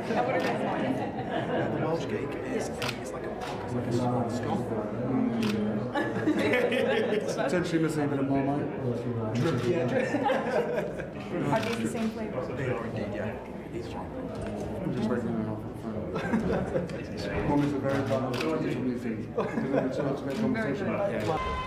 The Welsh cake is it's like a small scone. Potentially missing a bit of Marmite. Are these the same flavors? They are indeed, yeah. These are I'm just waiting on Mum is a very bad new feed. It's a conversation. Yeah.